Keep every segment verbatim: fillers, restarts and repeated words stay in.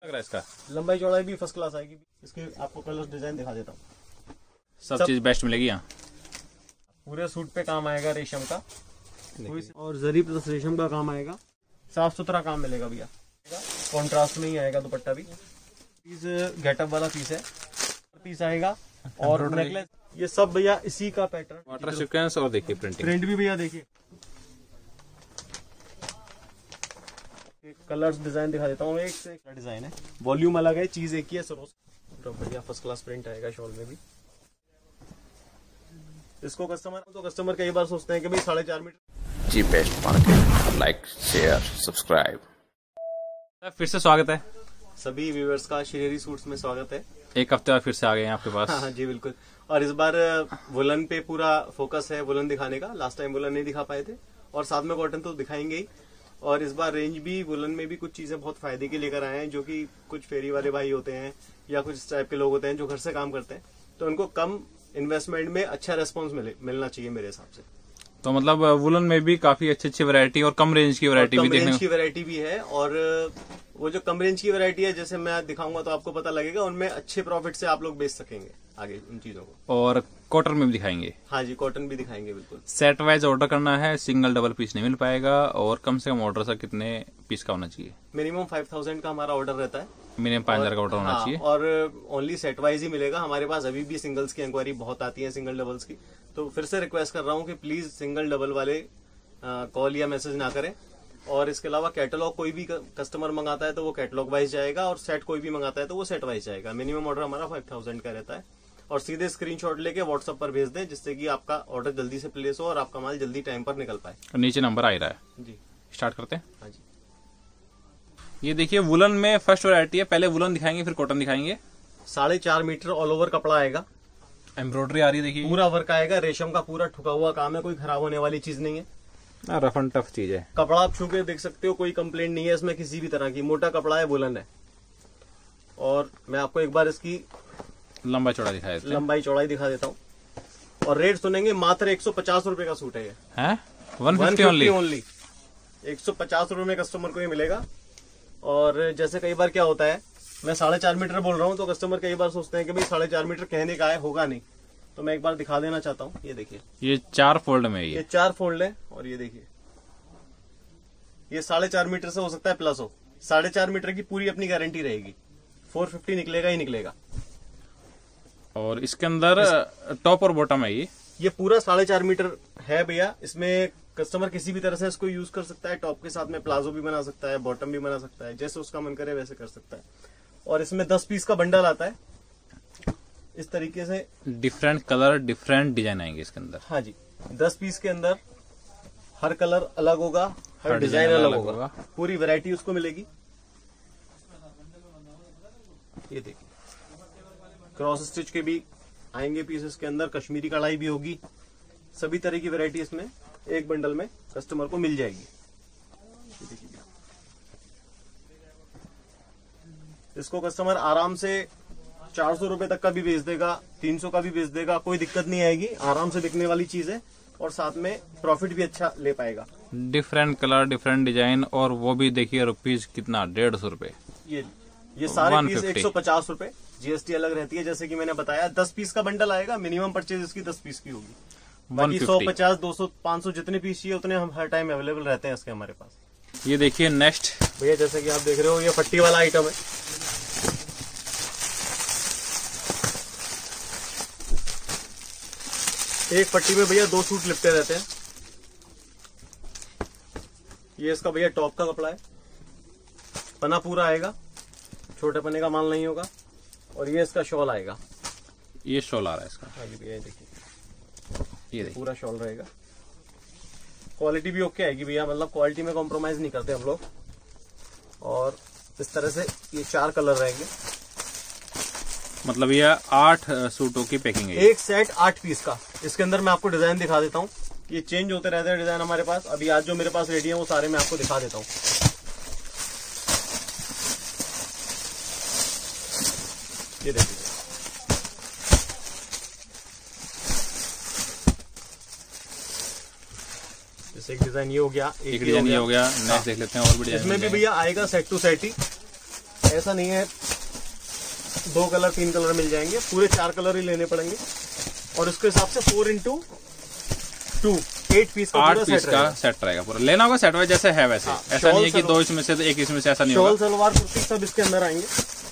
लग रहा है इसका? लंबाई चौड़ाई भी फर्स्ट क्लास आएगी। इसके आपको कलर डिजाइन दिखा देता हूँ। सब, सब चीज बेस्ट मिलेगी यहाँ। पूरे सूट पे काम आएगा रेशम का, और जरी प्लस रेशम का काम आएगा। साफ सुथरा काम मिलेगा भैया। कॉन्ट्रास्ट में ही आएगा दुपट्टा भी। पीस गेटअप वाला पीस है, पीस आएगा। और नेकलेस ये सब भैया इसी का पैटर्न, वाटर सीक्वेंस। और देखिए प्रिंटिंग, प्रिंट भी भैया देखिए। कलर्स डिजाइन दिखा देता हूँ। एक से एक डिजाइन है, वॉल्यूम अलग है, चीज एक ही है। सरोज तो बढ़िया फर्स्ट क्लास प्रिंट आएगा शॉल में भी। इसको कस्टमर तो कस्टमर कई बार सोचते हैं कि भाई साढ़े चार मीटर। जी best market, like share subscribe. फिर से स्वागत है सभी व्यूअर्स का, श्रीहरि सूट्स में स्वागत है। एक हफ्ते बाद फिर से आ गए हैं आपके पास। हाँ जी बिल्कुल। और इस बार वुलन पे पूरा फोकस है, वुलन दिखाने का। लास्ट टाइम वुलन नहीं दिखा पाए थे, और साथ में कॉटन तो दिखाएंगे ही। और इस बार रेंज भी वुलन में भी कुछ चीजें बहुत फायदे की लेकर आए हैं, जो कि कुछ फेरी वाले भाई होते हैं या कुछ इस टाइप के लोग होते हैं जो घर से काम करते हैं, तो उनको कम इन्वेस्टमेंट में अच्छा रेस्पॉन्स मिले मिलना चाहिए मेरे हिसाब से। तो मतलब वुलन में भी काफी अच्छी अच्छी वैरायटी और कम रेंज की वैरायटी भी देखने को की वैरायटी भी है। और वो जो कम रेंज की वैरायटी है, जैसे मैं दिखाऊंगा तो आपको पता लगेगा, उनमें अच्छे प्रॉफिट से आप लोग बेच सकेंगे आगे उन चीजों को। और कॉटन में भी दिखाएंगे। हाँ जी, कॉटन भी दिखाएंगे बिल्कुल। सेट वाइज ऑर्डर करना है, सिंगल डबल पीस नहीं मिल पाएगा। और कम से कम ऑर्डर से कितने पीस का होना चाहिए? मिनिमम फाइव थाउजेंड का हमारा ऑर्डर रहता है। मिनिमम पांच हजार का ऑर्डर होना चाहिए। और ओनली सेट वाइज ही मिलेगा हमारे पास। अभी भी सिंगल्स की इंक्वायरी बहुत आती है, सिंगल डबल्स की। तो फिर से रिक्वेस्ट कर रहा हूँ कि प्लीज सिंगल डबल वाले कॉल या मैसेज ना करें। और इसके अलावा कैटलॉग कोई भी कस्टमर मंगाता है तो वो कैटलॉग वाइज जाएगा, और सेट कोई भी मंगाता है तो वो सेट वाइज जाएगा। मिनिमम ऑर्डर हमारा फाइव थाउजेंड का रहता है। और सीधे स्क्रीनशॉट लेके व्हाट्सएप पर भेज दें, जिससे कि आपका ऑर्डर जल्दी से प्लेस हो और आपका माल जल्दी टाइम पर निकल पाए। नीचे नंबर आ रहा है जी। स्टार्ट करते हैं। हाँ जी, ये देखिए वुलन में फर्स्ट वैरायटी है। पहले वुलन दिखाएंगे, फिर कॉटन दिखाएंगे। साढ़े चार मीटर ऑल ओवर कपड़ा आएगा। एम्ब्रॉयडरी आ रही है, देखिए पूरा वर्क आएगा। रेशम का पूरा ठुका हुआ काम है, कोई खराब होने वाली चीज नहीं है। रफ एंड टफ चीज है। कपड़ा आप छू के देख सकते हो, कोई कंप्लेंट नहीं है इसमें किसी भी तरह की। मोटा कपड़ा है, वुलन है। और मैं आपको एक बार इसकी लंबाई चौड़ाई दिखा देते हैं। लंबाई चौड़ाई दिखा देता हूँ। और रेट सुनेंगे, मात्र एक सौ पचास रूपये का सूट है ये। है वन फिफ्टी ओनली। एक सौ पचास रूपये में कस्टमर को ये मिलेगा। और जैसे कई बार क्या होता है, मैं साढ़े चार मीटर बोल रहा हूँ तो कस्टमर कई बार सोचते हैं कि भाई साढ़े चार मीटर कहने का है, होगा नहीं। तो मैं एक बार दिखा देना चाहता हूँ। ये देखिए, ये चार फोल्ड में ये ये चार फोल्ड है। और ये देखिए, ये साढ़े चार मीटर से हो सकता है प्लस हो। साढ़े चार मीटर की पूरी अपनी गारंटी रहेगी। फोर फिफ्टी निकलेगा ही निकलेगा। और इसके अंदर टॉप और बॉटम है। ये ये पूरा साढ़े चार मीटर है भैया। इसमें कस्टमर किसी भी तरह से इसको यूज कर सकता है। टॉप के साथ में प्लाजो भी बना सकता है, बॉटम भी बना सकता है, जैसे उसका मन करे वैसे कर सकता है। और इसमें दस पीस का बंडल आता है इस तरीके से। डिफरेंट कलर, डिफरेंट डिजाइन आएंगे इसके अंदर। हाँ जी, दस पीस के अंदर हर कलर अलग होगा, हर, हर डिजाइन अलग, अलग होगा, होगा। पूरी वैरायटी उसको मिलेगी। ये देखिए, क्रॉस स्टिच के भी आएंगे पीस इसके अंदर। कश्मीरी कढ़ाई भी होगी। सभी तरह की वैरायटी इसमें एक बंडल में कस्टमर को मिल जाएगी। इसको कस्टमर आराम से चार सौ रुपए तक का भी बेच देगा, तीन सौ का भी बेच देगा, कोई दिक्कत नहीं आएगी। आराम से बिकने वाली चीज है, और साथ में प्रॉफिट भी अच्छा ले पाएगा। डिफरेंट कलर, डिफरेंट डिजाइन, और वो भी देखिए रुपीज कितना, डेढ़ सौ रूपये। ये ये सारे पीस एक सौ पचास रूपये, जीएसटी अलग रहती है। जैसे कि मैंने बताया, दस पीस का बंडल आएगा। मिनिमम परचेज इसकी दस पीस की होगी। बाकी सौ पचास दो सौ पाँच सौ जितने पीस चाहिए उतने हम हर टाइम अवेलेबल रहते हैं इसके हमारे पास। ये देखिए नेक्स्ट भैया, जैसे कि आप देख रहे हो, ये पट्टी वाला आइटम है। एक पट्टी में भैया दो सूट लिपटे रहते हैं। ये इसका भैया टॉप का कपड़ा है। पना पूरा आएगा, छोटे पने का माल नहीं होगा। और ये इसका शॉल आएगा। ये शॉल आ रहा है इसका। हाँ जी भैया, देखिए ये देखिए, पूरा शॉल रहेगा। क्वालिटी भी ओके आएगी भैया, मतलब क्वालिटी में कॉम्प्रोमाइज नहीं करते हम लोग। और इस तरह से ये चार कलर रहेंगे। मतलब ये आठ सूटों की पैकिंग है। एक सेट आठ पीस का। इसके अंदर मैं आपको डिजाइन दिखा देता हूँ। ये चेंज होते रहते हैं डिजाइन हमारे पास। अभी आज जो मेरे पास रेडी है वो सारे मैं आपको दिखा देता हूँ। ये देखिए, जैसे एक डिजाइन ये हो गया, एक डिजाइन ये हो गया। नेक्स्ट देख लेते हैं और भी डिजाइन। इसमें भी भैया आएगा सेट टू सेट ही। ऐसा नहीं है दो कलर तीन कलर मिल जाएंगे, पूरे चार कलर ही लेने पड़ेंगे। और उसके हिसाब से four into two eight piece का आठ पूरा पीस सेट का रहेगा। सेट रहेगा पूरा। लेना होगा सेट वाइज जैसे है वैसे। हाँ, ऐसा नहीं है शॉल कि दो इसमें से तो एक इसमें से, ऐसा नहीं शॉल होगा। सलवार कुर्ती सब इसके अंदर आएंगे।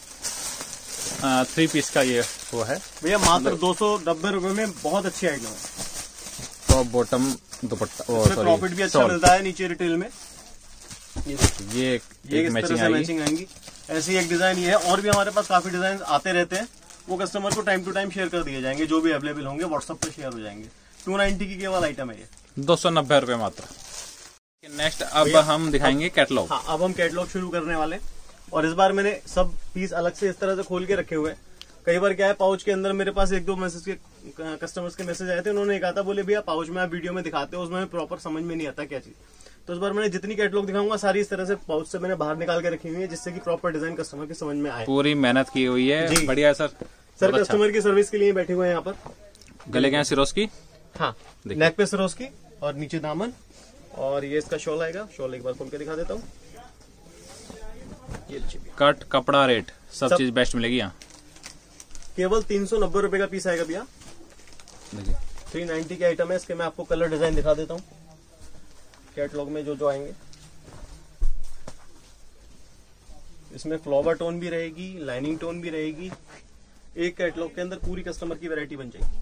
थ्री पीस का ये वो है। भैया मात्र दो सौ नब्बे रुपए में बहुत अच्छी आइटम है। टॉप बॉटम दुपट्टा, प्रॉफिट भी अच्छा मिलता है नीचे रिटेल में। ये ये एक, ये एक इस मैचिंग तरह से आएगी। मैचिंग आएंगी। ऐसी एक डिजाइन ये है, और भी हमारे पास काफी डिजाइन आते रहते हैं, वो कस्टमर को टाइम टू टाइम शेयर कर दिए जाएंगे, जो भी अवेलेबल होंगे व्हाट्सएप पे शेयर हो जाएंगे। टू नाइनटी की केवल आइटम है ये, दो सौ नब्बे रुपए मात्र। नेक्स्ट अब हम दिखाएंगे कैटलॉग। हाँ अब हम कैटलॉग शुरू करने वाले। और इस बार मैंने सब पीस अलग से इस तरह से खोल के रखे हुए हैं। कई बार क्या है, पाउच के अंदर मेरे पास एक दो मैसेज के कस्टमर्स के मैसेज आए थे, उन्होंने कहा था बोले भैया पाउच में आप वीडियो में दिखाते हो, उसमें प्रॉपर समझ में नहीं आता क्या चीज। तो इस बार मैंने जितनी कैटलॉग दिखाऊंगा सारी इस तरह से पाउच से मैंने बाहर निकाल के रखी हुई है, जिससे कि प्रॉपर डिजाइन कस्टमर के समझ में आए। पूरी मेहनत की हुई है, जी। बढ़िया है सर। सर बहुत कस्टमर की सर्विस के लिए बैठे हुए हैं यहाँ पर। अच्छा। गले के यहाँ सिरोस की, हाँ देखिए। नेक पे सरोज की और नीचे दामन, और ये इसका शॉल आएगा। शॉल एक बार खोल के दिखा देता हूँ। ये लीजिए, कट कपड़ा रेट सब, सब- चीज बेस्ट मिलेगी यहाँ। केवल तीन सौ नब्बे रुपए का पीस आएगा भैया। देखिए थ्री नाइन्टी की आइटम है। इसके मैं आपको कलर डिजाइन दिखा देता हूँ कैटलॉग में जो जो आएंगे। इसमें फ्लावर टोन भी रहेगी, लाइनिंग टोन भी रहेगी। एक कैटलॉग के अंदर पूरी कस्टमर की वैरायटी बन जाएगी।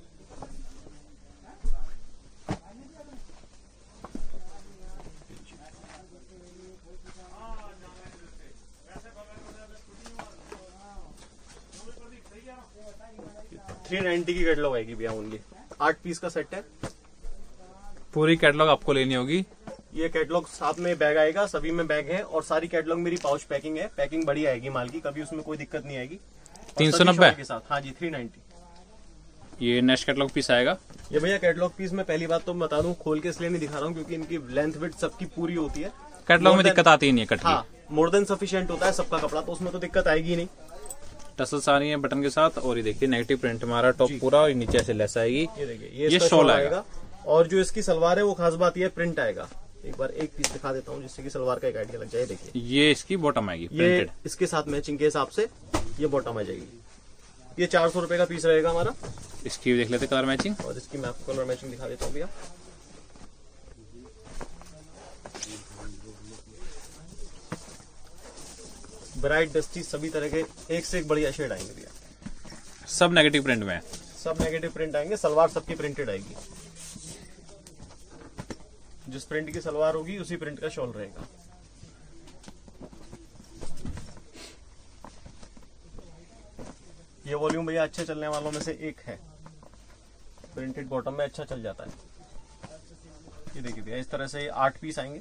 थ्री नाइन्टी की कैटलॉग आएगी भैया ओनली। आठ पीस का सेट है। पूरी कैटलॉग आपको लेनी होगी। ये कैटलॉग साथ में बैग आएगा, सभी में बैग है, और सारी कैटलॉग मेरी पाउच पैकिंग है। पैकिंग बड़ी आएगी माल की, कभी उसमें कोई दिक्कत नहीं आएगी। और तीन सौ सभी नब्बे शॉल के साथ। हाँ जी थ्री नाइन्टी। ये नेक्स्ट कैटलॉग पीस आएगा। ये भैया कैटलॉग पीस में पहली बात तो बता दूं, खोल के इसलिए नहीं दिखा रहा हूँ क्योंकि इनकी लेंथ विड्थ सबकी पूरी होती है। कैटलॉग में More than- दिक्कत आती ही नहीं है कट हाँ की। मोर देन सफिशिएंट होता है सबका कपड़ा, तो उसमें तो दिक्कत आएगी नहीं। टसल्स आ रही है बटन के साथ, और ये देखिए नेगेटिव प्रिंट हमारा टॉप जी। पूरा, और नीचे ऐसे लेस आएगी। ये देखिए ये, ये इसका शॉल शॉल आएगा। आएगा। और जो इसकी सलवार है वो खास बात ये प्रिंट आएगा। एक बार एक पीस दिखा देता हूँ जिससे कि सलवार का एक आइडिया लग जाए। देखिए ये इसकी बॉटम आएगी ये प्रिंटेड। इसके साथ मैचिंग के हिसाब से ये बॉटम आ जाएगी। ये चार सौ रुपए का पीस रहेगा हमारा। इसकी भी देख लेते कलर मैचिंग। और इसकी मैं आपको कलर मैचिंग दिखा देता हूँ भैया। ब्राइट डस्टी सभी तरह के एक से एक बढ़िया शेड आएंगे भैया। सब नेगेटिव प्रिंट में है। सब नेगेटिव प्रिंट आएंगे। सलवार सबकी प्रिंटेड आएगी। जिस प्रिंट की सलवार होगी उसी प्रिंट का शॉल रहेगा। ये वॉल्यूम भैया अच्छे चलने वालों में से एक है। प्रिंटेड बॉटम में अच्छा चल जाता है। ये देखिए भैया इस तरह से आठ पीस आएंगे।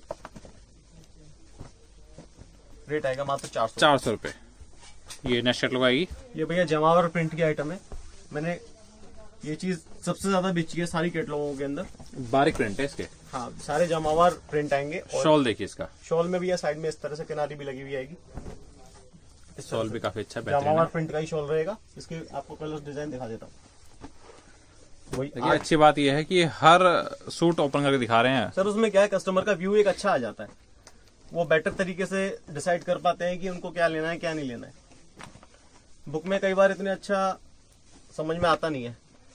रेट आएगा मात्र चार सौ चार सौ रुपए। ये नेक्स्ट कैटलॉग आएगी। ये भैया जमावर प्रिंट की आइटम है। मैंने ये चीज सबसे ज्यादा बेची है सारी कैटलॉगों के अंदर। बारीक प्रिंट है इसके। हाँ सारे जमावर प्रिंट आएंगे। और शॉल देखिए इसका। शॉल में भी या साइड में इस तरह से किनारी भी लगी हुई आएगी। इस तरह शॉल से भी काफी अच्छा बेहतरीन जमावर है। प्रिंट का ही शॉल रहेगा। इसके आपको कलर डिजाइन दिखा देता हूँ। वही देखिए आठ- अच्छी बात यह है कि हर सूट ओपन करके दिखा रहे हैं। सर उसमें क्या है, कस्टमर का व्यू एक अच्छा आ जाता है। वो बेटर तरीके से डिसाइड कर पाते हैं कि उनको क्या लेना है क्या नहीं लेना है। बुक में कई बार इतने अच्छा समझ में आता नहीं है।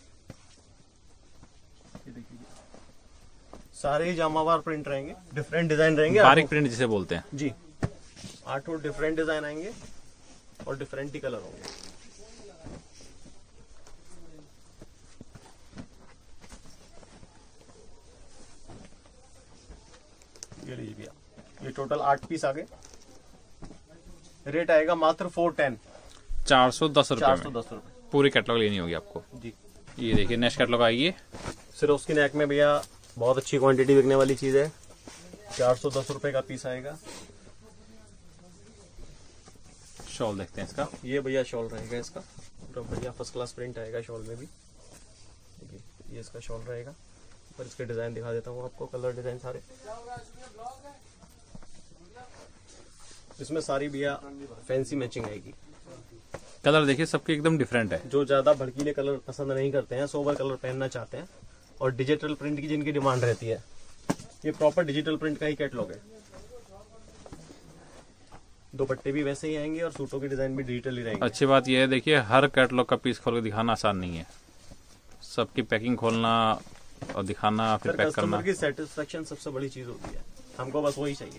ये देखिए सारे ही जामावार प्रिंट रहेंगे, डिफरेंट डिजाइन रहेंगे। बारीक आठों- प्रिंट जिसे बोलते हैं। जी आठों डिफरेंट डिजाइन आएंगे और डिफरेंट ही कलर होंगे। ये लीजिए भैया, ये टोटल आठ पीस आ गए। रेट आएगा मात्र फोर टेन, चार सौ दस रुपए चार सौ में दस रुपए पूरी कैटलॉग लेनी होगी आपको। जी। ये देखिए नेक्स्ट कैटलॉग आएगी। सिर्फ उसकी नेक में भैया बहुत अच्छी क्वांटिटी बिकने वाली चीज है। चार सौ दस रुपए का पीस आएगा। शॉल देखते हैं इसका। ये भैया शॉल रहेगा इसका, पूरा बढ़िया फर्स्ट क्लास प्रिंट आएगा शॉल में भी। देखिए ये इसका शॉल रहेगा। पर इसके डिजाइन दिखा देता हूँ आपको, कलर डिजाइन सारे। इसमें सारी भैया फैंसी मैचिंग आएगी। कलर देखिए सबके एकदम डिफरेंट है। जो ज्यादा भड़कीले कलर पसंद नहीं करते हैं, सोबर कलर पहनना चाहते हैं, और डिजिटल प्रिंट की जिनकी डिमांड रहती है, ये प्रॉपर डिजिटल प्रिंट का ही कैटलॉग है। दुपट्टे भी वैसे ही आएंगे और सूटों के डिजाइन भी डिजिटल ही रहेंगे। अच्छी बात यह है, देखिए हर कैटलॉग का पीस खोल के दिखाना आसान नहीं है, सबकी पैकिंग खोलना और दिखाना फिर पैक करना। कस्टमर की सेटिस्फेक्शन सबसे बड़ी चीज होती है, हमको बस वही चाहिए।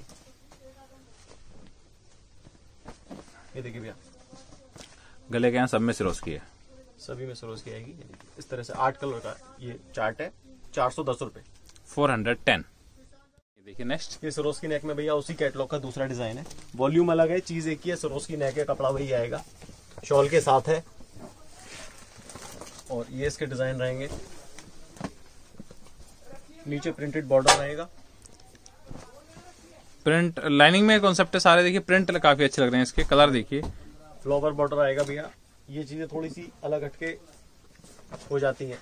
ये देखिए भैया, गले के यहाँ सब में सिरोज की है, सभी में सरोज की आएगी। ये देखिए, इस तरह से आठ कलर का ये चार्ट है, चार सौ दस रुपए, फोर हंड्रेड टेन। देखिए नेक्स्ट, ये सरोज की नेक में भैया उसी कैटलॉग का दूसरा डिजाइन है। वॉल्यूम अलग है, चीज एक ही है। सरोज की नेक है, कपड़ा वही आएगा, शॉल के साथ है। और ये इसके डिजाइन रहेंगे, नीचे प्रिंटेड बॉर्डर रहेगा। प्रिंट लाइनिंग में कॉन्सेप्ट है सारे। देखिए प्रिंट काफी अच्छे लग रहे हैं, इसके कलर देखिए, फ्लावर बॉर्डर आएगा भैया। ये चीजें थोड़ी सी अलग हटके हो जाती हैं।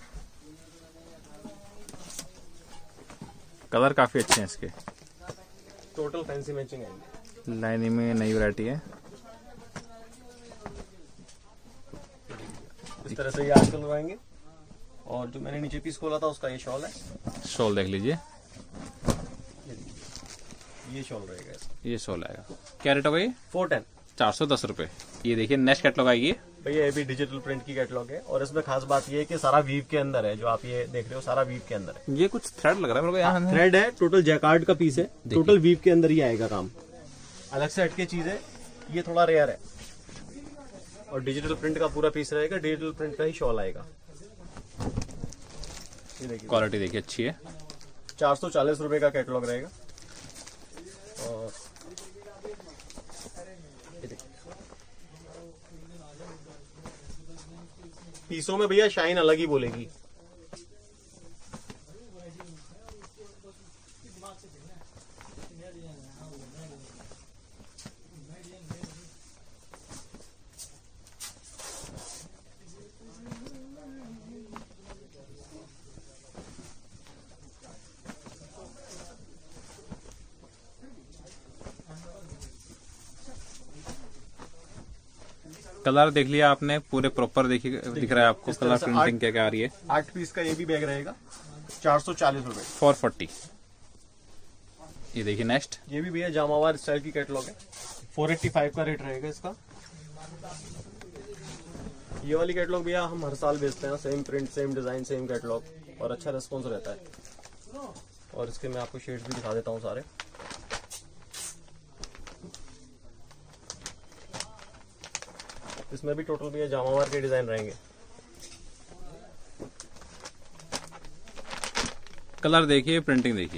कलर काफी अच्छे हैं इसके, टोटल फैंसी मैचिंग आएंगे। लाइनिंग में नई वैरायटी है। इस तरह से ये आठ कलर आएंगे। और जो मैंने नीचे पीस खोला था उसका ये शॉल है, शॉल देख लीजिए, ये देखिए, ये शॉल रहेगा इसका। ये शॉल आएगा। क्या रेट होगा ये? फोर टेन, चार सौ दस रुपए। ये देखिए नेक्स्ट कैटलॉग आएगी भैया, ये भी डिजिटल प्रिंट की कैटलॉग है। और इसमें खास बात ये है कि सारा वीव के अंदर है, जो आप ये देख रहे हो सारा वीव के अंदर है। ये कुछ थ्रेड लग रहा है मेरे को यहाँ। थ्रेड है, टोटल जैकार्ड का पीस है, टोटल वीव के अंदर ही आएगा काम। अलग से हटके चीज है, ये थोड़ा रेयर है। और डिजिटल प्रिंट का पूरा पीस रहेगा, डिजिटल प्रिंट का ही शॉल आएगा। ये देखिए, क्वालिटी देखिए अच्छी है। चार सौ चालीस रुपए का कैटलॉग रहेगा। और ये देखिए, पीसों में भैया शाइन अलग ही बोलेगी। कलर देख लिया आपने, पूरे प्रॉपर देखिए दिख रहा है आपको इस तरह कलर से प्रिंटिंग आठ- क्या क्या आ रही है। आठ पीस का ये भी बैग रहेगा, चार सौ चालीस रुपए। Four forty. ये देखिए नेक्स्ट, ये भी भैया जामावार स्टाइल की कैटलॉग है, फोर एट्टी फाइव का रेट रहेगा इसका। ये वाली कैटलॉग भैया हम हर साल बेचते हैं, same print, same design, same catalogue, और अच्छा रिस्पॉन्स रहता है। और इसके मैं आपको शेड्स भी दिखा देता हूँ सारे। इसमें भी टोटल भैया जामावार के डिजाइन रहेंगे। कलर देखिए, प्रिंटिंग देखिए।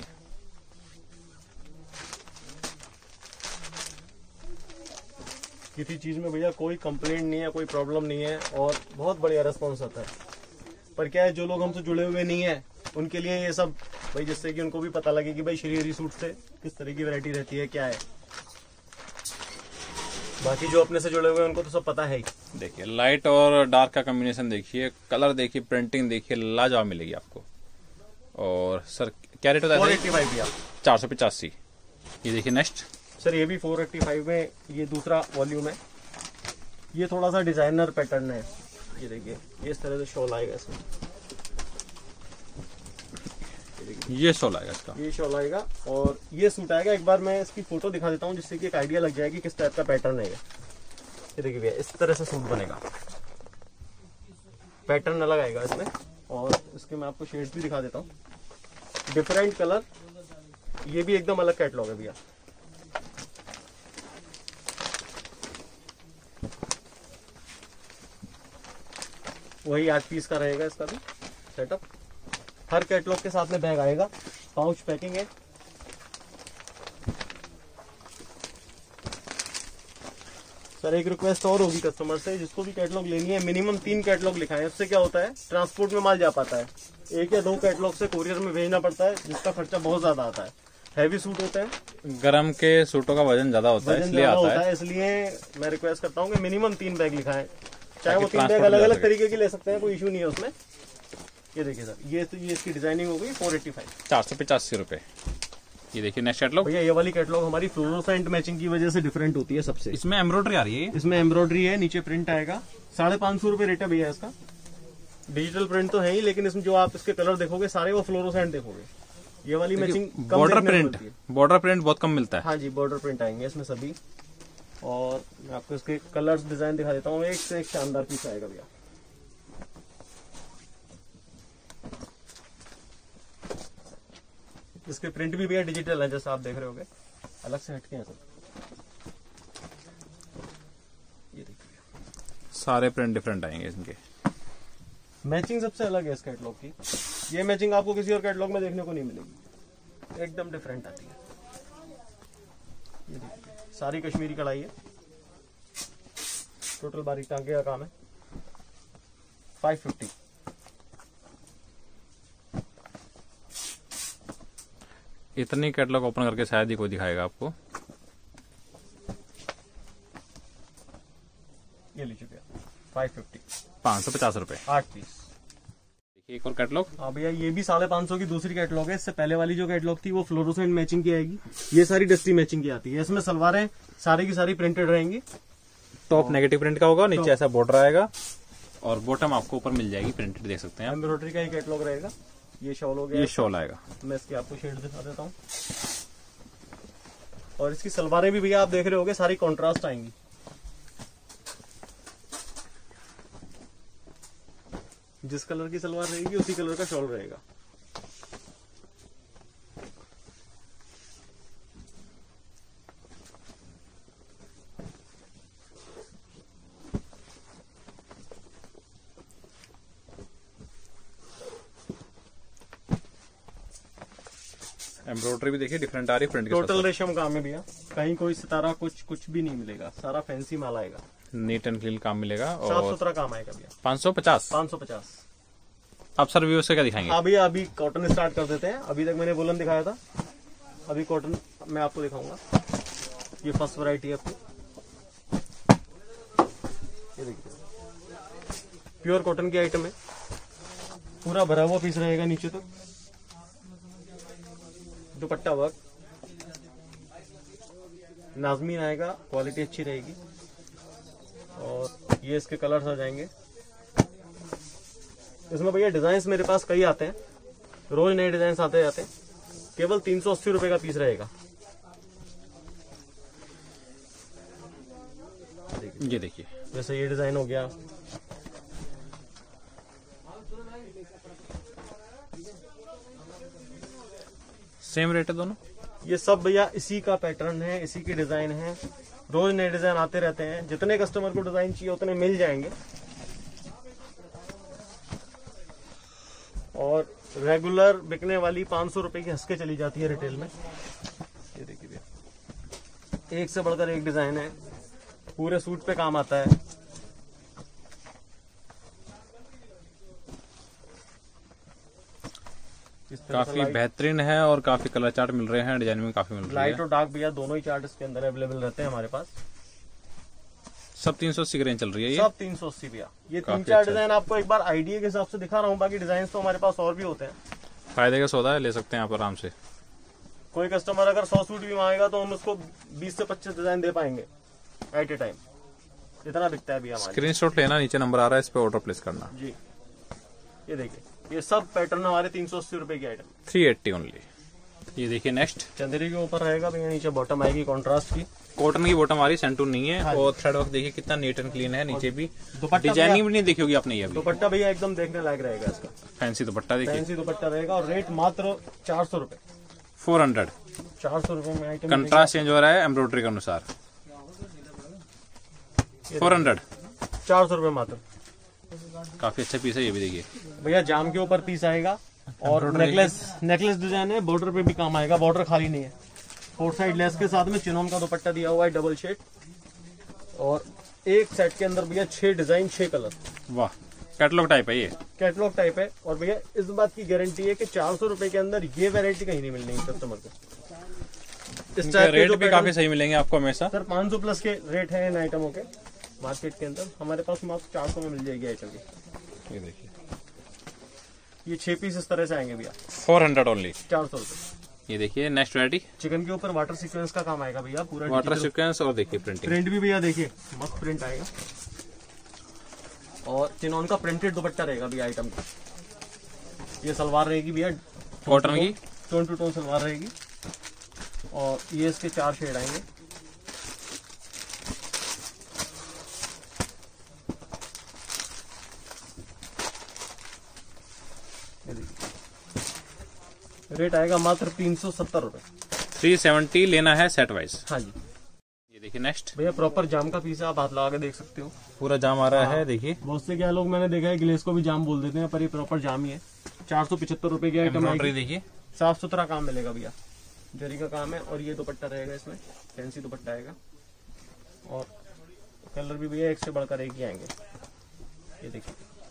किसी चीज में भैया कोई कंप्लेंट नहीं है, कोई प्रॉब्लम नहीं है, और बहुत बढ़िया रिस्पॉन्स आता है। पर क्या है, जो लोग हमसे जुड़े हुए नहीं है उनके लिए ये सब भाई, जिससे कि उनको भी पता लगे कि भाई श्री हरि सूट से किस तरह की वैरायटी रहती है, क्या है। बाकी जो अपने से जुड़े हुए हैं उनको तो सब पता है ही। देखिए लाइट और डार्क का कॉम्बिनेशन देखिए, कलर देखिए, प्रिंटिंग देखिए, लाजवाब मिलेगी आपको। और सर क्या रेट होता फोर है? एट्टी फाइव भैया, चार सौ पचासी। ये देखिए नेक्स्ट, सर ये भी फोर एट्टी फाइव में, ये दूसरा वॉल्यूम है। ये थोड़ा सा डिजाइनर पैटर्न है। ये देखिए, ये इस तरह से शॉल आएगा इसमें। ये शॉल आएगा इसका। ये शॉल आएगा और ये सूट आएगा। एक बार मैं इसकी फोटो दिखा देता हूँ जिससे कि एक आइडिया लग जाएगी किस टाइप का पैटर्न है ये। ये देखिए भैया, इस तरह से सूट बनेगा, पैटर्न अलग आएगा इसमें। और इसके मैं आपको शेड्स भी दिखा देता हूँ, डिफरेंट कलर। ये भी एकदम अलग कैटलॉग है भैया। वही आठ पीस का रहेगा इसका भी सेटअप। हर कैटलॉग के साथ में बैग आएगा, पाउच पैकिंग है। सर एक रिक्वेस्ट और होगी कस्टमर से, जिसको भी कैटलॉग लेनी है मिनिमम तीन कैटलॉग लिखाएं। उससे क्या होता है, ट्रांसपोर्ट में माल जा पाता है। एक या दो कैटलॉग से कोरियर में भेजना पड़ता है, जिसका खर्चा बहुत ज्यादा आता है। हैवी सूट होते हैं, गरम के सूटों का वजन ज्यादा होता है, वजन इसलिए ज्यादा आता होता है। है। इसलिए मैं रिक्वेस्ट करता हूँ कि मिनिमम तीन बैग लिखाएं, चाहे वो ताकि तीन बैग transport अलग जा अलग सके। तरीके की ले सकते हैं, कोई इशू नहीं है उसमें। ये देखिए सर, ये तो ये इसकी डिजाइनिंग हो गई फोर एट्टी फाइव। चार सौ पचासी रुपए। ये देखिए नेक्स्ट कैटलॉग, भैया ये वाली कैटलॉग हमारी फ्लोरोसेंट मैचिंग की वजह से डिफरेंट होती है सबसे। इसमें एम्ब्रॉयडरी आ रही है। इसमें एम्ब्रॉयडरी है, नीचे प्रिंट आएगा। साढ़े पांच सौ रुपए रेट है भैया इसका। डिजिटल प्रिंट तो है ही, लेकिन इसमें जो आप इसके कलर देखोगे सारे वो फ्लोरोसेंट देखोगे। ये वाली matching border print, border print बहुत कम मिलता है। हाँ जी, बॉर्डर प्रिंट आएंगे इसमें सभी। और मैं आपको इसके कलर्स डिजाइन दिखा देता हूँ। एक से एक शानदार पीस आएगा भैया। इसके प्रिंट भी भैया डिजिटल है, जैसा आप देख रहे होगे, अलग से हटके हैं सब। ये देखिए सारे प्रिंट डिफरेंट आएंगे इनके। मैचिंग सबसे अलग है इस कैटलॉग की। ये मैचिंग आपको किसी और कैटलॉग में देखने को नहीं मिलेगी, एकदम डिफरेंट आती है। ये देखिए सारी कश्मीरी कढ़ाई है, टोटल बारीक टांके का काम है। Five fifty. इतनी कैटलॉग ओपन करके शायद ही कोई दिखाएगा आपको। ये लीजिए भैया फाइव फिफ्टी, पाँच सौ पचास रुपए। आठ पीस। देखिए एक और कैटलॉग। हाँ भैया ये भी साढ़े पाँच सौ की दूसरी कैटलॉग है। इससे पहले वाली जो कैटलॉग थी वो फ्लोरोसेंट मैचिंग की आएगी, ये सारी डस्टी मैचिंग की आती है। इसमें सलवारें सारी की सारी प्रिंटेड रहेंगी। टॉप नेगेटिव प्रिंट का होगा, नीचे ऐसा बॉर्डर आएगा और बॉटम आपको ऊपर मिल जाएगी प्रिंटेड, देख सकते हैं आप। एम्ब्रॉयडरी का ही कैटलॉग रहेगा। ये शॉल हो गया, ये शॉल आएगा। मैं इसकी आपको शेड दिखा देता हूँ। और इसकी सलवारें भी भैया आप देख रहे होगे सारी कॉन्ट्रास्ट आएंगी। जिस कलर की सलवार रहेगी उसी कलर का शॉल रहेगा। एम्ब्रॉयडरी भी देखिए डिफरेंट आ रही है प्रिंट के साथ। टोटल रेशम काम है भैया, कहीं कोई सितारा कुछ कुछ भी नहीं मिलेगा, सारा फैंसी माल आएगा। नीट एंड क्लीन काम मिलेगा साफ और सुथरा काम आएगा भैया। पाँच सौ पचास। पाँच सौ पचास। आप सर व्यू से क्या दिखाएंगे? हाँ भैया अभी कॉटन स्टार्ट कर देते हैं। अभी तक मैंने वुलन दिखाया था, अभी कॉटन मैं आपको दिखाऊंगा। ये फर्स्ट वैरायटी है आपकी, ये देखिए प्योर कॉटन की आइटम है, पूरा भरा हुआ पीस रहेगा नीचे तक। दुपट्टा वर्क नाजमीन आएगा, क्वालिटी अच्छी रहेगी। और ये इसके कलर्स आ जाएंगे। इसमें भैया डिजाइन मेरे पास कई आते हैं, रोज नए डिजाइन आते जाते हैं। केवल तीन सौ अस्सी रुपए का पीस रहेगा। ये देखिए जैसे ये डिजाइन हो गया, सेम रेट है दोनों। ये सब भैया इसी का पैटर्न है, इसी की डिजाइन है। रोज नए डिजाइन आते रहते हैं, जितने कस्टमर को डिजाइन चाहिए उतने मिल जाएंगे। और रेगुलर बिकने वाली पाँच सौ रुपए की हंस के चली जाती है रिटेल में। ये देखिए भैया एक से बढ़कर एक डिजाइन है, पूरे सूट पे काम आता है। काफी बेहतरीन है और काफी कलर चार्ट मिल रहे हैं, डिजाइन में काफी मिल रही है। लाइट और डार्क भैया दोनों ही चार्ट इसके अंदर अवेलेबल रहते हैं हमारे पास। सब तीन सौ अस्सी की रेंज चल रही है ये। सब तीन सौ अस्सी भैया। ये तीन काफी चार अच्छा। डिजाइन आपको एक बार आइडिया के हिसाब से दिखा रहा हूँ, बाकी डिजाइन तो हमारे पास और भी होते हैं। फायदे का सौदा है, ले सकते हैं आप आराम से। कोई कस्टमर अगर सौ सूट भी मांगेगा तो हम उसको बीस से पच्चीस डिजाइन दे पाएंगे एट ए टाइम, इतना बिकता है भैया हमारे। स्क्रीनशॉट लेना, नीचे नंबर आ रहा है, इस पे ऑर्डर प्लेस करना जी। ये देखिए ये सब पैटर्न हमारे तीन सौ अस्सी रुपए की आइटम, थ्री एट्टी ओनली। ये देखिए नेक्स्ट चंदेरी के ऊपर रहेगा भैया, नीचे बॉटम आएगी कॉन्ट्रास्ट की। कॉटन की बॉटम आ रही, सेंटून नहीं है। हाँ और थ्रेड वर्क देखिए कितना नीट एंड क्लीन है, नीचे भी दुपट्टा डिजाइनिंग भी नहीं देखी होगी आपने ये अभी। दुपट्टा भैया एकदम देखने लायक रहेगा इसका, फैंसी दुपट्टा देखिए, फैंसी दुपट्टा रहेगा। और रेट मात्र चार सौ रुपए। Four hundred. चार सौ रुपए में आइटम कंट्रास्ट चेंज हो रहा है एम्ब्रॉयडरी के अनुसार। फोर हंड्रेड, चार सौ रुपए मात्र। काफी अच्छा पीस है ये भी देखिए। भैया जाम के ऊपर पीस आएगा और नेकलेस नेकलेस डिजाइन है, बॉर्डर पे भी काम आएगा, बॉर्डर खाली नहीं है। फोर साइड लेस के साथ में चिनोन का दुपट्टा दिया हुआ है, डबल शेड। और एक सेट के अंदर भैया छह डिजाइन, छह कलर। वाह, कैटलॉग टाइप है ये। कैटलॉग टाइप है। और भैया इस बात की गारंटी है कि चार सौ रुपए के अंदर ये वैरायटी कहीं नहीं मिलनी कस्टमर को। इस टाइप के रेट जो भी काफी सही मिलेंगे आपको हमेशा। सर पाँच सौ प्लस के रेट है इन आइटमों के मार्केट के अंदर, हमारे पास मात्र चार सौ में मिल जाएगी आइटम की। ये देखिए ये छह पीस इस तरह से आएंगे भैया, फोर हंड्रेड ओनली, चार सौ रुपए। ये देखिए नेक्स्ट वैरायटी। चिकन के ऊपर वाटर सीक्वेंस का काम आएगा भैया, पूरा वाटर सीक्वेंस। और देखिए प्रिंटिंग, प्रिंट भी भैया देखिए मस्त प्रिंट आएगा। और चिनॉन का प्रिंटेड दुपट्टा रहेगा भैया आइटम का। ये सलवार रहेगी भैया कॉटन की, टोन टू टोन सलवार रहेगी। और ये इसके चार शेड आएंगे। रेट आएगा मात्र तीन सौ सत्तर रुपए। थ्री सेवेंटी लेना है सेट वाइज। हाँ जी। ये देखिए नेक्स्ट। भैया प्रॉपर जाम का पीस है, आप हाथ लगा के देख सकते हो, पूरा जाम आ रहा है। देखिए बहुत से क्या लोग मैंने देखा है ग्लेस को भी जाम बोल देते हैं, पर ये प्रॉपर जाम ही है। चार सौ पिछहत्तर रुपए की आइटम एम्ब्रॉयडरी आएगी। देखिए, साफ सुथरा काम मिलेगा भैया, जरी का काम है। और ये दुपट्टा रहेगा, इसमें फैंसी दुपट्टा आएगा। और कलर भी भैया एक से बढ़कर एक ही आएंगे। ये देखिए,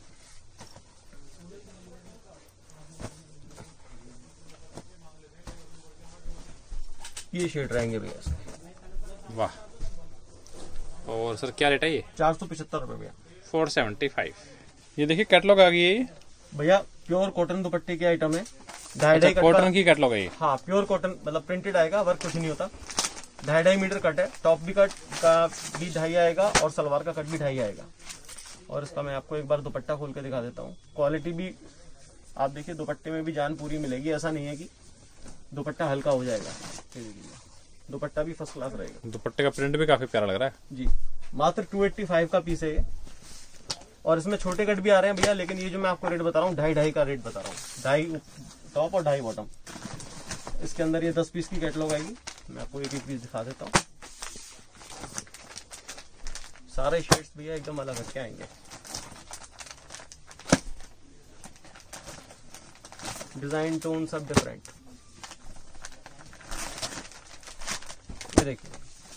ये शेड रहेंगे भैया इसके। वाह। और सर क्या रेट है ये? चार सौ पिछहत्तर रुपए भैया। Four seventy five. ये देखिए कैटलॉग आ गई है ये भैया, प्योर कॉटन दुपट्टे की आइटम है। ढाई ढाई अच्छा, कट कॉटन का- की कैटलॉग है ये। हाँ, प्योर कॉटन मतलब प्रिंटेड आएगा, वर्क कुछ नहीं होता। ढाई ढाई मीटर कट है, टॉप भी कट का भी ढाई आएगा और सलवार का कट भी ढाई आएगा। और इसका मैं आपको एक बार दुपट्टा खोल के दिखा देता हूँ। क्वालिटी भी आप देखिए, दुपट्टे में भी जान पूरी मिलेगी। ऐसा नहीं है कि दुपट्टा हल्का हो जाएगा। ये देखिए, दुपट्टा भी फर्स्ट क्लास रहेगा। दुपट्टे का प्रिंट भी काफी प्यारा लग रहा है जी। मात्र टू एट्टी फाइव का पीस है ये। और इसमें छोटे कट भी आ रहे हैं भैया, लेकिन ये जो मैं आपको रेट बता रहा हूँ, ढाई ढाई का रेट बता रहा हूँ। ढाई टॉप और ढाई बॉटम। इसके अंदर ये दस पीस की कैटलॉग आएगी। मैं आपको एक एक पीस दिखा देता हूँ। सारे शेड्स भैया एकदम अलग हटके आएंगे। डिजाइन टोन सब डिफरेंट। ये देखिए,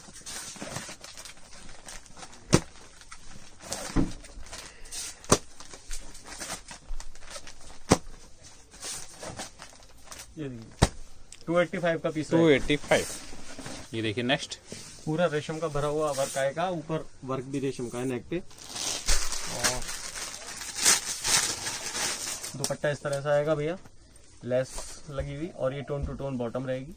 ये देखिए टू एट्टी फाइव का पीस टू है। Eighty five. ये देखिए नेक्स्ट। पूरा रेशम का भरा हुआ वर्क आएगा, ऊपर वर्क भी रेशम का है नेक पे। और दुपट्टा इस तरह से आएगा भैया, लेस लगी हुई। और ये टोन टू टोन बॉटम रहेगी।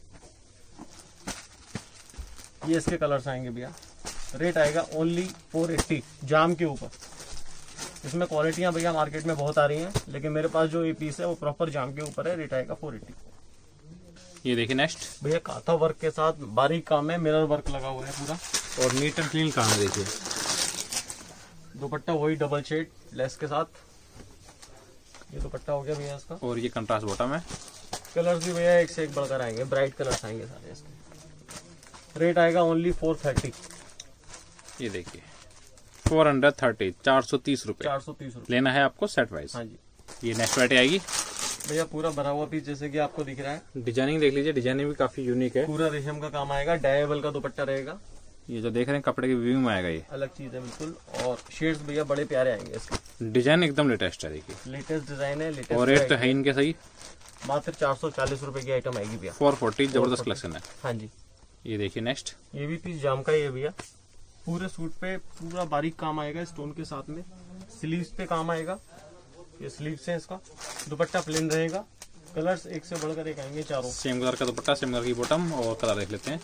ये इसके कलर्स आएंगे भैया। रेट आएगा ओनली फोर एट्टी जाम के ऊपर। इसमें क्वालिटियां भैया मार्केट में बहुत आ रही हैं, लेकिन मेरे पास जो ये पीस है वो प्रॉपर जाम के ऊपर है। रेट आएगा फोर एट्टी। ये देखिए नेक्स्ट। भैया काथा वर्क के साथ बारीक काम है, मिरर वर्क लगा हुआ है पूरा। और नीट एंड क्लीन काम है। देखिए दुपट्टा वही डबल शेड लेस के साथ। ये दुपट्टा हो गया भैया इसका। और ये कंट्रास्ट बॉटम है। कलर्स भी भैया एक से एक बढ़कर आएंगे, ब्राइट कलर्स आएंगे सारे इसके। रेट आएगा ओनली फोर थर्टी। ये देखिए फोर हंड्रेड थर्टी, चार सौ तीस रुपए चार सौ तीस रुपये। लेना है आपको सेट वाइज। हाँ जी ये नेक्स्ट वैरायटी आएगी भैया, पूरा भरा हुआ पीस जैसे कि आपको दिख रहा है। डिजाइनिंग देख लीजिए, डिजाइनिंग भी काफी यूनिक है। पूरा रेशम का काम आएगा, डायबल का दुपट्टा रहेगा। ये जो देख रहे हैं कपड़े की व्यू में आएगा ये। अलग चीज है बिल्कुल। और शेड्स भैया बड़े प्यारे आएंगे इसके। डिजाइन एकदम लेटेस्ट है। देखिए लेटेस्ट डिजाइन है, लेटेस्ट। और रेट तो है इनके सही। मात्र चार सौ चालीस रुपए की आइटम आएगी भैया। फोर फोर्टी जबरदस्त कलेक्शन है। हाँ जी। ये देखिए नेक्स्ट। ये भी पीस जाम का ही है भैया। पूरे सूट पे पूरा बारीक काम आएगा स्टोन के साथ में। स्लीव्स पे काम आएगा, ये स्लीव्स है इसका। दुपट्टा प्लेन रहेगा। कलर्स एक से बढ़कर एक आएंगे चारों। सेम कलर का दुपट्टा, सेम कलर की बॉटम। और कलर देख लेते हैं।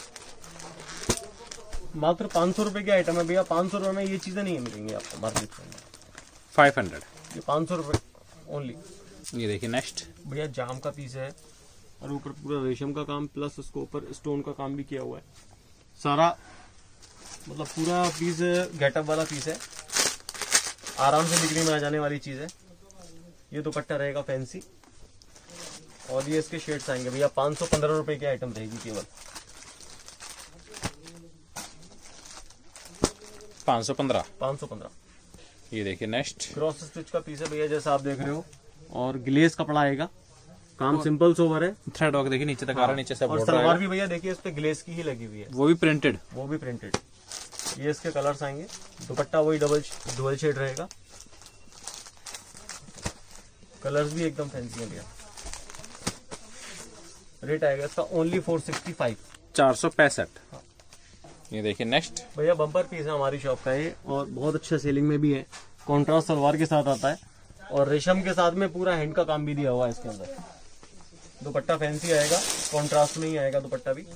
मात्र पाँच सौ रुपए की आइटम है भैया। पाँच सौ रुपए में ये चीजें नहीं मिलेंगी आपको मार्केट में। Five hundred. ये पाँच सौ रुपए ओनली। ये देखिए नेक्स्ट। भैया जाम का पीस है और ऊपर पूरा रेशम का काम प्लस उसको ऊपर स्टोन का काम भी किया हुआ है। सारा मतलब पूरा पीस गेटअप वाला पीस है। आराम से बिक्री में आ जाने वाली चीज है। ये दुपट्टा रहेगा फैंसी। और ये इसके शेड्स आएंगे भैया। पाँच सौ पंद्रह रुपए की आइटम रहेगी केवल। पाँच सौ पंद्रह। पाँच सौ पंद्रह। ये देखिए नेक्स्ट। क्रॉस स्टिच का पीस है भैया, जैसा आप देख रहे हो। और ग्लेस कपड़ा आएगा। काम सिंपल सोवर है। थ्रेड वर्क देखिए नीचे तक आ रहा है, नीचे से और बॉर्डर सलवार आएगा। भी भैया देखिए इस पे ग्लेस की ही लगी हुई है, वो भी प्रिंटेड। वो भी प्रिंटेड। ये इसके कलर्स आएंगे। दुपट्टा वही डबल डुअल शेड रहेगा। कलर्स भी एकदम फैंसी है भैया। रेट आएगा इसका ओनली फोर सिक्सटी फाइव। चार सौ पैंसठ। ये देखिए नेक्स्ट। भैया बम्पर पीस है हमारी शॉप का ये, और बहुत अच्छा सेलिंग में भी है। कॉन्ट्रास्ट सलवार के साथ आता है और रेशम के साथ में पूरा हैंड का काम भी दिया हुआ है इसके अंदर। दुपट्टा फैंसी आएगा, कॉन्ट्रास्ट में ही आएगा दुपट्टा भी।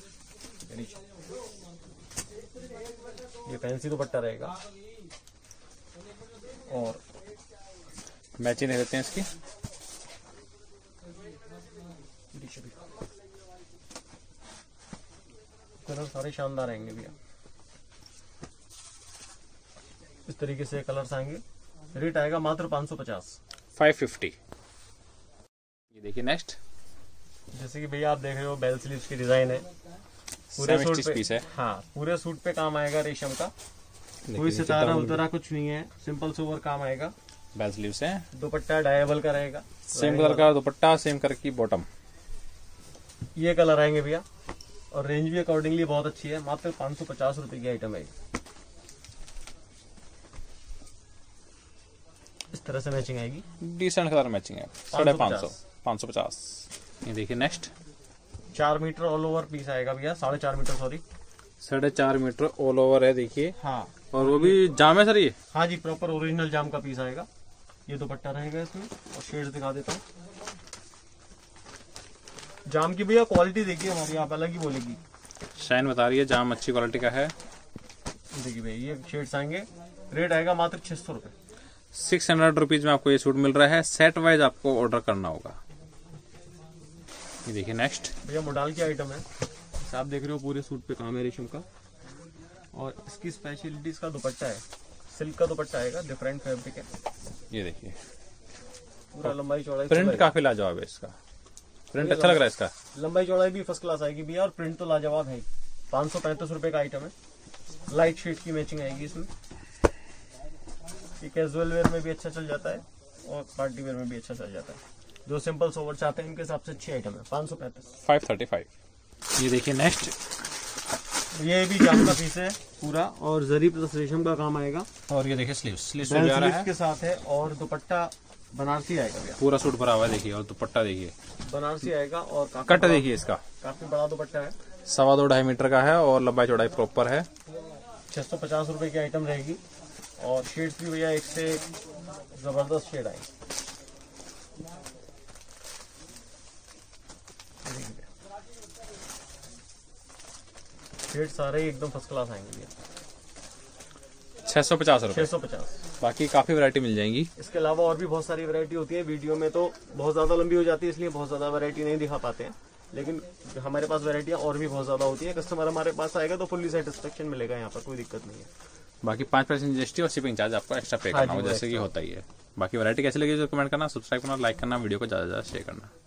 ये फैंसी दुपट्टा रहेगा। और मैचिंग देख लेते हैं इसकी। कलर सारे शानदार आएंगे भैया। इस तरीके से कलर्स आएंगे। रेट आएगा मात्र पाँच सौ पचास। Five fifty. ये देखिए नेक्स्ट। जैसे कि भैया आप देख रहे हो बेल स्लीव्स की डिजाइन है, पूरे सूट पे पीस है। हाँ, पूरे सूट पे काम आएगा रेशम का, देखिए, कोई नीचे सितारा double उतारा कुछ नहीं है, सिंपल सोवर काम आएगा। बेल स्लीव्स है, दुपट्टा डायबल का रहेगा, सेम कलर का दुपट्टा, सेम कलर की बॉटम। ये कलर आएंगे भैया, और रेंज भी अकॉर्डिंगली बहुत अच्छी है, मात्र पाँच सौ पचास रुपए की आइटम है। इस तरह से मैचिंग आएगी, डिसेंट कलर मैचिंग है, साढ़े पाँच सौ पाँच सौ पचास। ये देखिए नेक्स्ट, चार मीटर ऑल ओवर पीस आएगा भैया, साढ़े चार मीटर सॉरी, साढ़े चार मीटर ऑल ओवर है देखिए। हाँ, और वो भी जाम है सर ये? हाँ जी, प्रॉपर ओरिजिनल जाम का पीस आएगा। ये दुपट्टा रहेगा इसमें, और शेड्स दिखा देता हूँ। जाम की भैया क्वालिटी देखिए हमारी, आप अलग ही बोलेगी, शाइन बता रही है, जाम अच्छी क्वालिटी का है। देखिए भैया ये शेड्स आएंगे, रेट आएगा मात्र छह सौ रुपए। सिक्स हंड्रेड रुपीज में आपको ये सूट मिल रहा है, सेट वाइज आपको ऑर्डर करना होगा। ये देखिए नेक्स्ट, भैया मोडाल की आइटम है, आप देख रहे हो पूरे सूट पे काम है रेशम का, और इसकी स्पेशलिटी इसका दुपट्टा है, सिल्क का दुपट्टा आएगा, डिफरेंट फैब्रिक है। ये देखिए पूरा लंबाई चौड़ाई प्रिंट काफी लाजवाब है इसका, प्रिंट अच्छा लग रहा है इसका। लंबाई चौड़ाई भी फर्स्ट क्लास आएगी भैया, और प्रिंट तो लाजवाब है। पाँच सौ पैंतीस रुपए का आइटम है, लाइट शेड की मैचिंग आएगी इसमें। ये कैजुअल वेयर में भी अच्छा चल जाता है, और पार्टी वेयर में भी अच्छा चल जाता है। जो सिंपल सोवर चाहते हैं उनके हिसाब से अच्छी आइटम है, पाँच सौ पैंतीस फाइव थर्टी फाइव। ये देखिए नेक्स्ट, ये भी जाम का पीस है पूरा, और जरी प्लस रेशम का काम आएगा। और ये देखिए स्लीव्स स्लीव्स बेल जा रहा स्लीव्स है, के साथ है, और दुपट्टा बनारसी आएगा भैया, पूरा सूट भरा हुआ है देखिए। और दुपट्टा देखिए, बनारसी आएगा, और काफी कट बड़ा- देखिए इसका, काफी बड़ा दुपट्टा है। सवा दो ढाई मीटर का है, और लंबाई चौड़ाई प्रॉपर है। छह सौ पचास रुपए की आइटम रहेगी, और शेड्स भी भैया एक से एक जबरदस्त शेड आएंगे। शेड सारे ही एकदम फर्स्ट क्लास आएंगे भैया, छह सौ पचास रुपए। छह सौ पचास। बाकी काफी वैरायटी मिल जाएंगी। इसके अलावा और भी बहुत सारी वैरायटी होती है, वीडियो में तो बहुत ज्यादा लंबी हो जाती है, इसलिए बहुत ज्यादा वैरायटी नहीं दिखा पाते हैं, लेकिन हमारे पास वैरायटियां और भी बहुत ज्यादा होती है। कस्टमर हमारे पास आएगा तो फुल्ली सेटिस्फेक्शन मिलेगा, यहाँ पर कोई दिक्कत नहीं है। बाकी पाँच परसेंट जीएसटी और शिपिंग चार्ज आपको एक्स्ट्रा पे हाँ करना जी, हो, वो जैसे कि होता ही है। बाकी वैरायटी कैसी लगी तो कमेंट करना, सब्सक्राइब करना, लाइक करना, वीडियो को ज्यादा से ज्यादा शेयर करना।